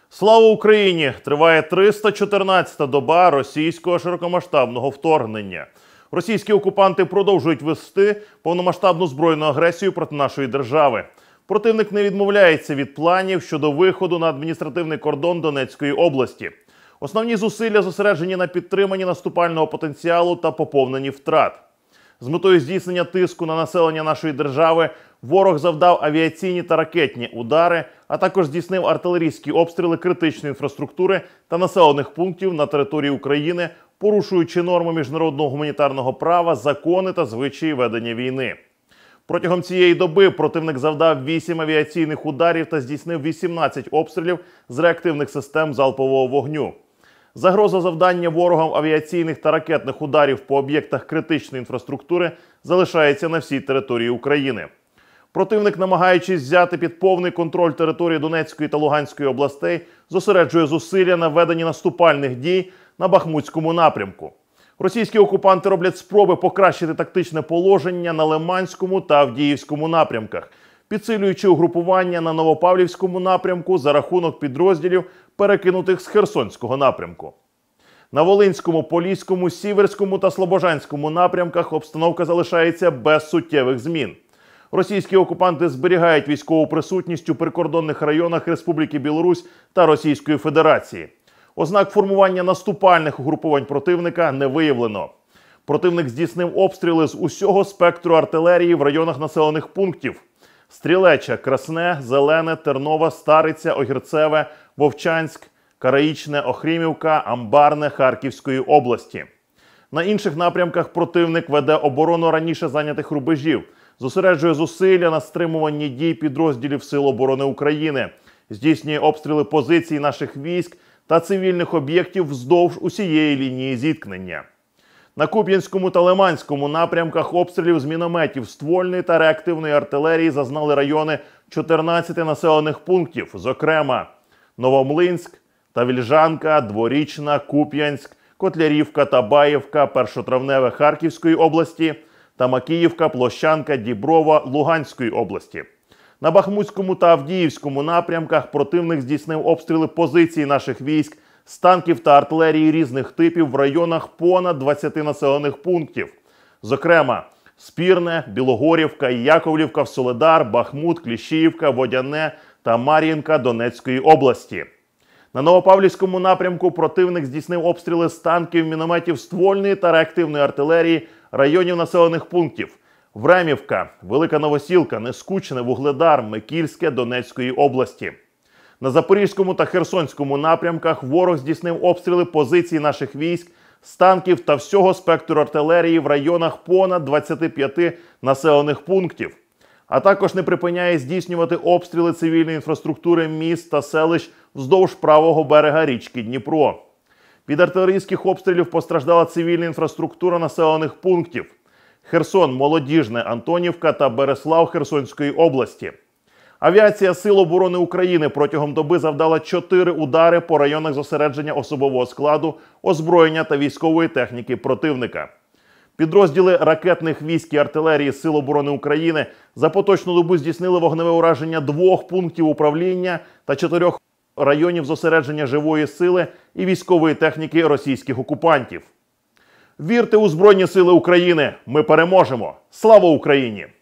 Слава Україні! Триває 314-та доба російського широкомасштабного вторгнення. Російські окупанти продовжують вести повномасштабну збройну агресію проти нашої держави. Противник не відмовляється від планів щодо виходу на адміністративний кордон Донецької області. Основні зусилля зосереджені на підтриманні наступального потенціалу та поповненні втрат. З метою здійснення тиску на населення нашої держави ворог завдав авіаційні та ракетні удари, а також здійснив артилерійські обстріли критичної інфраструктури та населених пунктів на території України, порушуючи норми міжнародного гуманітарного права, закони та звичаї ведення війни. Протягом цієї доби противник завдав 8 авіаційних ударів та здійснив 18 обстрілів з реактивних систем залпового вогню. Загроза завдання ворогам авіаційних та ракетних ударів по об'єктах критичної інфраструктури залишається на всій території України. Противник, намагаючись взяти під повний контроль території Донецької та Луганської областей, зосереджує зусилля на веденні наступальних дій на Бахмутському напрямку. Російські окупанти роблять спроби покращити тактичне положення на Лиманському та Авдіївському напрямках, підсилюючи угрупування на Новопавлівському напрямку за рахунок підрозділів, перекинутих з Херсонського напрямку. На Волинському, Поліському, Сіверському та Слобожанському напрямках обстановка залишається без суттєвих змін. Російські окупанти зберігають військову присутність у прикордонних районах Республіки Білорусь та Російської Федерації. Ознак формування наступальних угрупувань противника не виявлено. Противник здійснив обстріли з усього спектру артилерії в районах населених пунктів: Стрілеча, Красне, Зелене, Тернова, Стариця, Огірцеве, Вовчанськ, Караїчне, Охрімівка, Амбарне Харківської області. На інших напрямках противник веде оборону раніше зайнятих рубежів, зосереджує зусилля на стримуванні дій підрозділів Сил оборони України, здійснює обстріли позицій наших військ та цивільних об'єктів вздовж усієї лінії зіткнення. На Куп'янському та Лиманському напрямках обстрілів з мінометів, ствольної та реактивної артилерії зазнали райони 14 населених пунктів, зокрема Новомлинськ, Тавільжанка, Дворічна, Куп'янськ, Котлярівка та Баївка, Першотравневе Харківської області та Макіївка, Площанка, Діброва Луганської області. На Бахмутському та Авдіївському напрямках противник здійснив обстріли позицій наших військ з танків та артилерії різних типів в районах понад 20 населених пунктів. Зокрема, Спірне, Білогорівка, Яковлівка, Солидар, Бахмут, Кліщіївка, Водяне та Мар'їнка Донецької області. На Новопавлівському напрямку противник здійснив обстріли з танків, мінометів ствольної та реактивної артилерії районів населених пунктів: Времівка, Велика Новосілка, Нескучне, Вугледар, Микільське Донецької області. На Запорізькому та Херсонському напрямках ворог здійснив обстріли позицій наших військ з танків та всього спектру артилерії в районах понад 25 населених пунктів, а також не припиняє здійснювати обстріли цивільної інфраструктури міст та селищ вздовж правого берега річки Дніпро. Від артилерійських обстрілів постраждала цивільна інфраструктура населених пунктів: Херсон, Молодіжне, Антонівка та Береслав Херсонської області. Авіація Сил оборони України протягом доби завдала 4 удари по районах зосередження особового складу, озброєння та військової техніки противника. Підрозділи ракетних військ і артилерії Сил оборони України за поточну добу здійснили вогневе ураження 2 пунктів управління та 4 районів зосередження живої сили і військової техніки російських окупантів. Вірте у Збройні Сили України! Ми переможемо! Слава Україні!